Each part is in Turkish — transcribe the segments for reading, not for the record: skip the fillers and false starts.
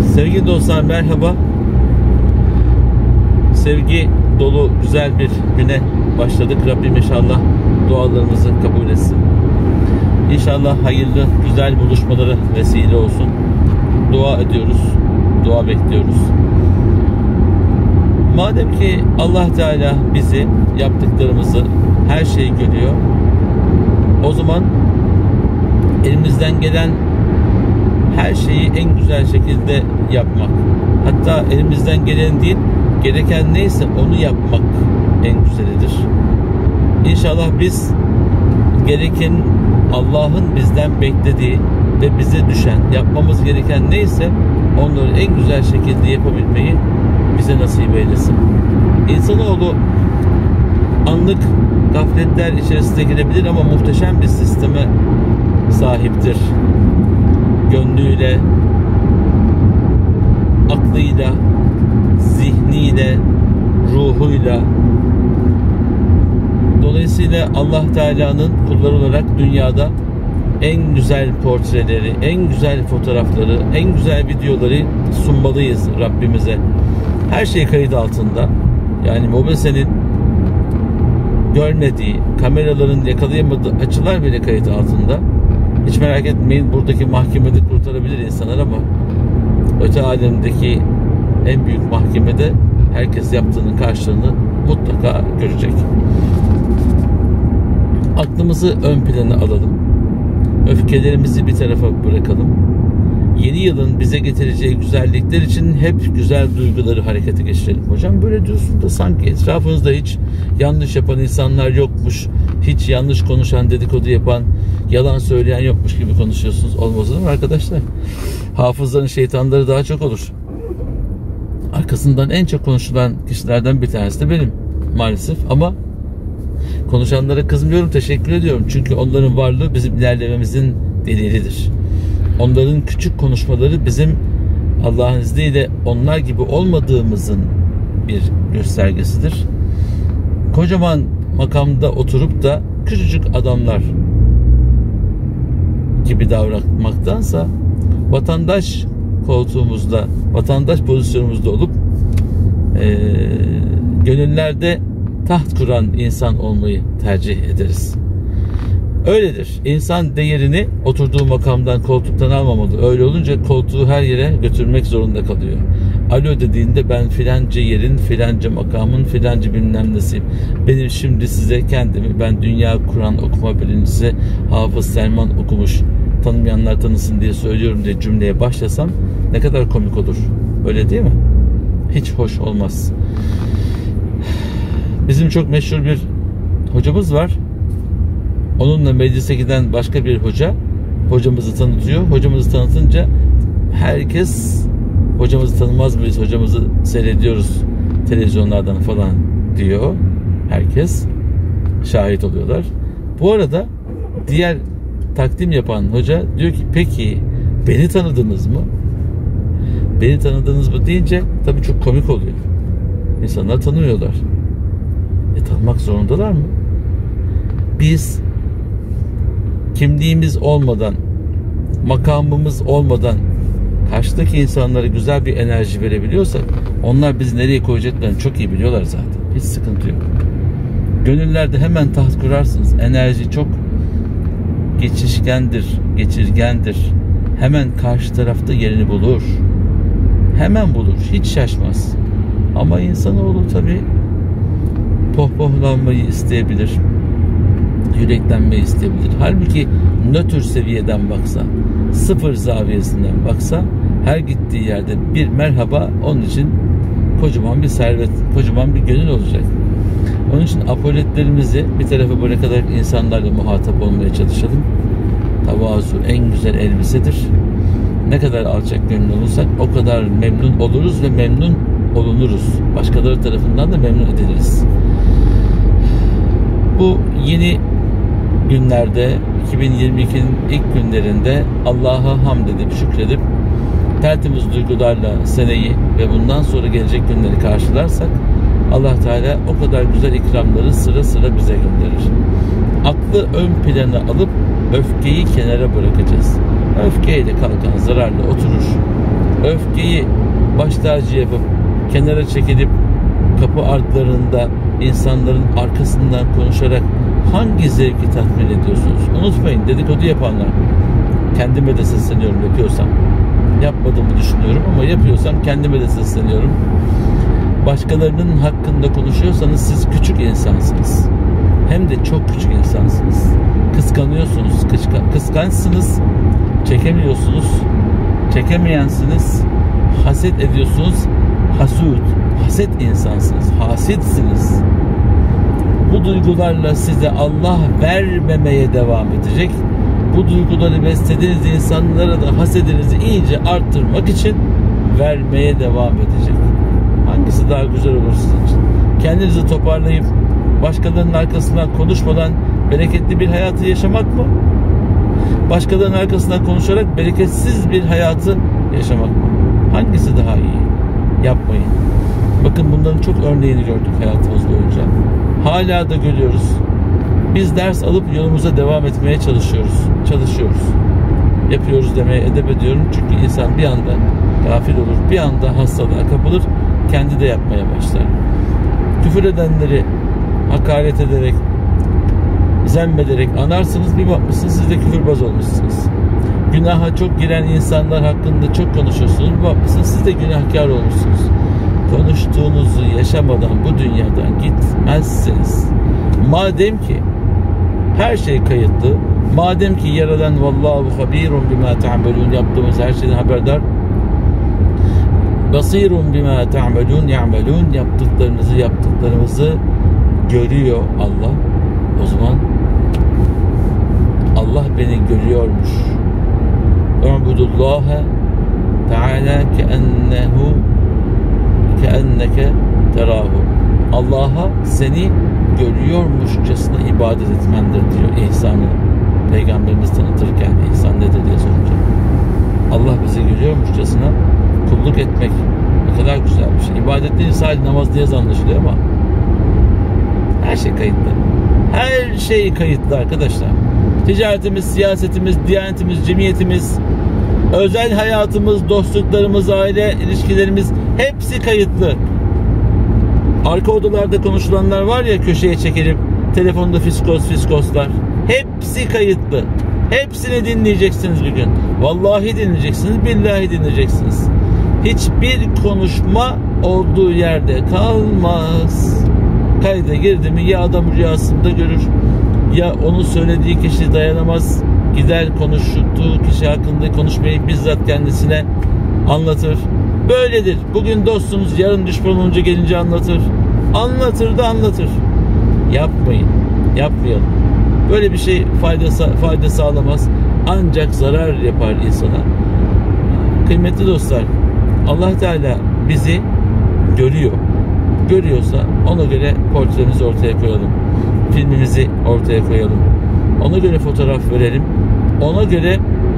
Sevgili dostlar, merhaba. Sevgi dolu güzel bir güne başladık. Rabbim inşallah dualarımızı kabul etsin. İnşallah hayırlı güzel buluşmalara vesile olsun. Dua ediyoruz. Dua bekliyoruz. Madem ki Allah Teala bizi, yaptıklarımızı, her şeyi görüyor, o zaman elimizden gelen her şeyi en güzel şekilde yapmak, hatta elimizden gelen değil, gereken neyse onu yapmak en güzelidir. İnşallah biz gereken, Allah'ın bizden beklediği ve bize düşen, yapmamız gereken neyse onları en güzel şekilde yapabilmeyi bize nasip eylesin. İnsanoğlu anlık gafletler içerisinde girebilir ama muhteşem bir sisteme sahiptir. Gönlüyle, aklıyla, zihniyle, ruhuyla. Dolayısıyla Allah Teala'nın kulları olarak dünyada en güzel portreleri, en güzel fotoğrafları, en güzel videoları sunmalıyız Rabbimize. Her şey kayıt altında. Yani mobesenin görmediği, kameraların yakalayamadığı açılar bile kayıt altında. Hiç merak etmeyin, buradaki mahkemede kurtarabilir insanlar ama öte alemdeki en büyük mahkemede herkes yaptığının karşılığını mutlaka görecek. Aklımızı ön plana alalım. Öfkelerimizi bir tarafa bırakalım. Yeni yılın bize getireceği güzellikler için hep güzel duyguları harekete geçirelim. Hocam böyle diyorsun da sanki etrafınızda hiç yanlış yapan insanlar yokmuş, hiç yanlış konuşan, dedikodu yapan, yalan söyleyen yokmuş gibi konuşuyorsunuz. Olmaz mı arkadaşlar? Hafızların şeytanları daha çok olur. Arkasından en çok konuşulan kişilerden bir tanesi de benim maalesef, ama konuşanlara kızmıyorum, teşekkür ediyorum. Çünkü onların varlığı bizim ilerlememizin delilidir. Onların küçük konuşmaları bizim Allah'ın izniyle onlar gibi olmadığımızın bir göstergesidir. Kocaman makamda oturup da küçücük adamlar gibi davranmaktansa vatandaş koltuğumuzda, vatandaş pozisyonumuzda olup gönüllerde taht kuran insan olmayı tercih ederiz. Öyledir. İnsan değerini oturduğu makamdan, koltuktan almamalı. Öyle olunca koltuğu her yere götürmek zorunda kalıyor. Alo dediğinde ben filanca yerin, filanca makamın, filanca bilmem nesiyim. Benim şimdi size kendimi, ben Dünya Kur'an okuma birincisi Hafız Selman okumuş, tanımayanlar tanısın diye söylüyorum diye cümleye başlasam ne kadar komik olur. Öyle değil mi? Hiç hoş olmaz. Bizim çok meşhur bir hocamız var. Onunla meclise giden başka bir hoca hocamızı tanıtıyor. Hocamızı tanıtınca herkes hocamızı tanımaz mıyız? Hocamızı seyrediyoruz televizyonlardan falan diyor. Herkes şahit oluyorlar. Bu arada diğer takdim yapan hoca diyor ki peki beni tanıdınız mı? Beni tanıdınız mı deyince tabii çok komik oluyor. İnsanlar tanımıyorlar. Tanımak zorundalar mı? Biz kimliğimiz olmadan, makamımız olmadan karşıdaki insanlara güzel bir enerji verebiliyorsak onlar bizi nereye koyacaklarını çok iyi biliyorlar zaten. Hiç sıkıntı yok. Gönüllerde hemen taht kurarsınız. Enerji çok geçişkendir, geçirgendir. Hemen karşı tarafta yerini bulur. Hemen bulur. Hiç şaşmaz. Ama insanoğlu tabii pohpohlanmayı isteyebilir. Yüreklenmeyi isteyebilir. Halbuki nötr seviyeden baksa, sıfır zaviyesinden baksa her gittiği yerde bir merhaba onun için kocaman bir servet, kocaman bir gönül olacak. Onun için apoletlerimizi bir tarafa bırakarak insanlarla muhatap olmaya çalışalım. Tavazu en güzel elbisedir. Ne kadar alçak gönüllü olursak o kadar memnun oluruz ve memnun olunuruz. Başkaları tarafından da memnun ediliriz. Bu yeni günlerde 2022'nin ilk günlerinde Allah'a hamd edip şükredip tertemiz duygularla seneyi ve bundan sonra gelecek günleri karşılarsak Allah Teala o kadar güzel ikramları sıra sıra bize gönderir. Aklı ön plana alıp öfkeyi kenara bırakacağız. Öfkeyle kalkan zararla oturur. öfkeyi baş tacı yapıp kenara çekilip kapı arkalarında insanların arkasından konuşarak hangi zevki tatmin ediyorsunuz? Unutmayın, dedikodu yapanlar, kendime de sesleniyorum yapıyorsam. Yapmadığımı düşünüyorum ama yapıyorsam kendime de sesleniyorum. Başkalarının hakkında konuşuyorsanız siz küçük insansınız. Hem de çok küçük insansınız. Kıskanıyorsunuz, kıskançsınız, çekemiyorsunuz, çekemeyensiniz, haset ediyorsunuz, haset insansınız, hasitsiniz. Bu duygularla size Allah vermemeye devam edecek. Bu duyguları beslediğiniz insanlara da hasedinizi iyice arttırmak için vermeye devam edecek. Hangisi daha güzel olur sizin için? Kendinizi toparlayıp başkalarının arkasından konuşmadan bereketli bir hayatı yaşamak mı? Başkalarının arkasından konuşarak bereketsiz bir hayatı yaşamak mı? Hangisi daha iyi? Yapmayın. Bakın bunların çok örneğini gördük hayatımız boyunca. Hala da görüyoruz. Biz ders alıp yolumuza devam etmeye çalışıyoruz. Yapıyoruz demeye edep ediyorum. Çünkü insan bir anda gafil olur. Bir anda hastalığa kapılır. Kendi de yapmaya başlar. Küfür edenleri hakaret ederek, zemmederek anarsınız. Bir bakmışsınız siz de küfürbaz olmuşsunuz. Günaha çok giren insanlar hakkında çok konuşuyorsunuz. Bir bakmışsınız siz de günahkar olmuşsunuz. Konuştuğunuzu yaşamadan bu dünyadan gitmezsiniz. Madem ki her şey kayıtlı, madem ki yaradan vallahu habirun bima ta'melun, yaptığımız her şeyden haberdar, basirun bima ta'melun ya'melun, yaptıklarımızı görüyor Allah. O zaman Allah beni görüyormuş. U'budullaha Teala keenneke terahu. Allah'a seni görüyormuşçasına ibadet etmendir diyor ihsanı. Peygamberimiz tanıtırken ihsan nedir diye sorunca. Allah bizi görüyormuşçasına kulluk etmek ne kadar güzel bir şey. İbadet değil sadece namaz diye anlaşılıyor ama her şey kayıtlı. Her şey kayıtlı arkadaşlar. Ticaretimiz, siyasetimiz, diyanetimiz, cemiyetimiz, özel hayatımız, dostluklarımız, aile ilişkilerimiz hepsi kayıtlı. Arka odalarda konuşulanlar var ya, köşeye çekilip telefonda fiskoslar. Hepsi kayıtlı. Hepsini dinleyeceksiniz bir gün. Vallahi dinleyeceksiniz, billahi dinleyeceksiniz. Hiçbir konuşma olduğu yerde kalmaz. Kayda girdi mi ya adam rüyasında görür, ya onun söylediği kişi dayanamaz, gider konuştuğu kişi hakkında konuşmayı bizzat kendisine anlatır. Böyledir. Bugün dostunuz, yarın düşman olunca gelince anlatır. Anlatır. Yapmayın. Yapmayalım. Böyle bir şey fayda sağlamaz. Ancak zarar yapar insana. Kıymetli dostlar, Allah Teala bizi görüyor. Görüyorsa ona göre portremizi ortaya koyalım. Filmimizi ortaya koyalım. Ona göre fotoğraf verelim. Ona göre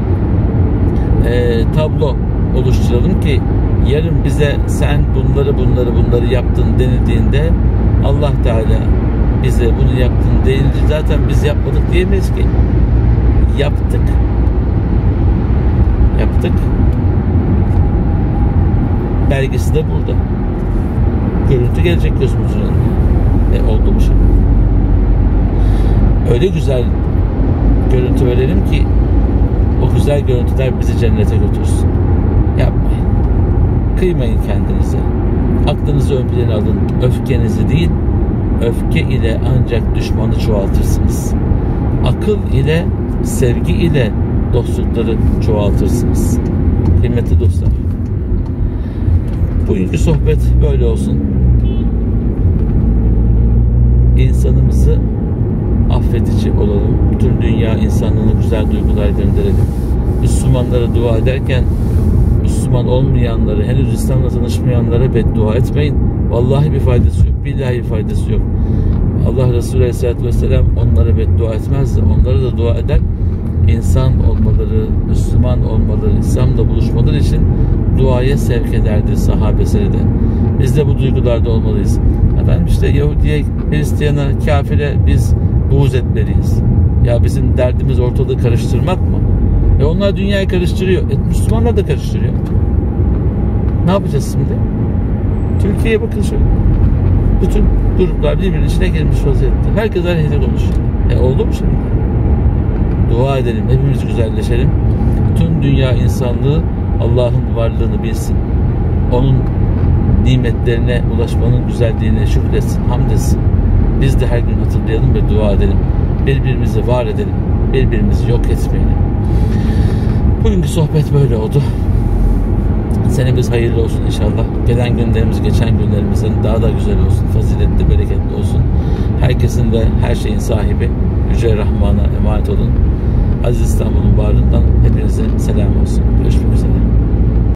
tablo oluşturalım ki yarın bize sen bunları yaptın denildiğinde Allah Teala bize bunu yaptın deyince zaten biz yapmadık diyemeyiz ki. Yaptık. Belgesi de burada. Görüntü gelecek gözümüzün önüne. Oldu mu şimdi? Öyle güzel görüntü verelim ki o güzel görüntüler bizi cennete götürsün. Yapmayın. Kıymayın kendinize. Aklınızı ön plana alın. Öfkenizi değil, öfke ile ancak düşmanı çoğaltırsınız. Akıl ile, sevgi ile dostlukları çoğaltırsınız. Kıymetli dostlar, bugünkü sohbet böyle olsun. İnsanımızı affedici olalım. Bütün dünya insanlığına güzel duygular gönderelim. Müslümanlara dua ederken Müslüman olmayanları, henüz İslam'la tanışmayanlara beddua etmeyin. Vallahi bir faydası yok. Billahi bir faydası yok. Allah Resulü Aleyhisselatü Vesselam onlara beddua etmezdi. Onlara da dua eder. İnsan olmaları, Müslüman olmaları, İslam'la buluşmaları için duaya sevk ederdi sahabesine de. Biz de bu duygularda olmalıyız. Efendim işte Yahudiye, Hristiyana, kafire biz buğz etmeliyiz. Ya bizim derdimiz ortalığı karıştırmak mı? Onlar dünyayı karıştırıyor. Müslümanlar da karıştırıyor. Ne yapacağız şimdi? Türkiye'ye bakın şöyle. Bütün gruplar birbirinin içine girmiş vaziyette. Herkes aleyhine konuşuyor. Oldu mu şimdi? Dua edelim, hepimiz güzelleşelim. Bütün dünya insanlığı Allah'ın varlığını bilsin. Onun nimetlerine ulaşmanın güzelliğine şükretsin, hamd etsin. Biz de her gün hatırlayalım ve dua edelim. Birbirimizi var edelim. Birbirimizi yok etmeyelim. Bugünkü sohbet böyle oldu. Senemiz hayırlı olsun inşallah. Gelen günlerimiz geçen günlerimizden daha da güzel olsun. Faziletli, bereketli olsun. Herkesin de her şeyin sahibi Yüce Rahman'a emanet olun. Aziz İstanbul'un bağrından hepinize selam olsun. Görüşmek üzere.